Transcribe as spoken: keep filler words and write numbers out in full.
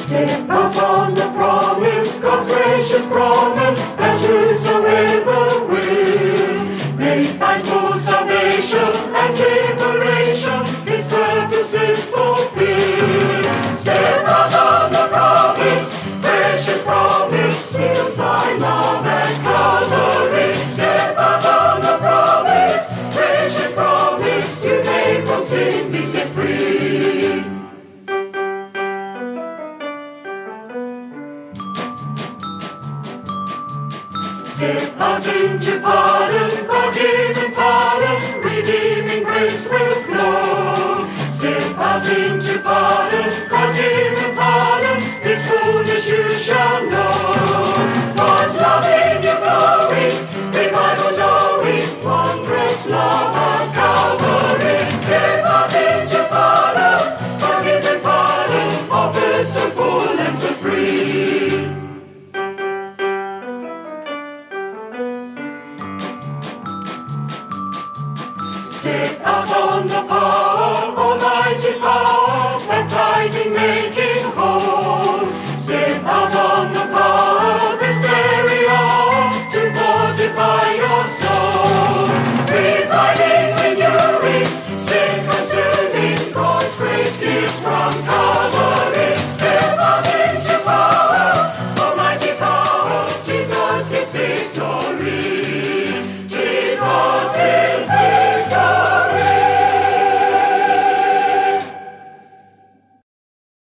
Step out on the promise, God's gracious promise, that whosoever will may find full salvation and liberation, His purposes fulfill. Step out on the promise, precious promise, sealed by love and Calvary. Step out on the promise, precious promise, you may from sin be set free. Step out into pardon, God-given pardon, redeeming grace will flow. Step out into pardon, God-given pardon, His fullness you shall know. God's love in you flowing, revival knowing, wondrous love of Calvary. Step out into pardon, God-given pardon, offered so full and so free. Step out on the path.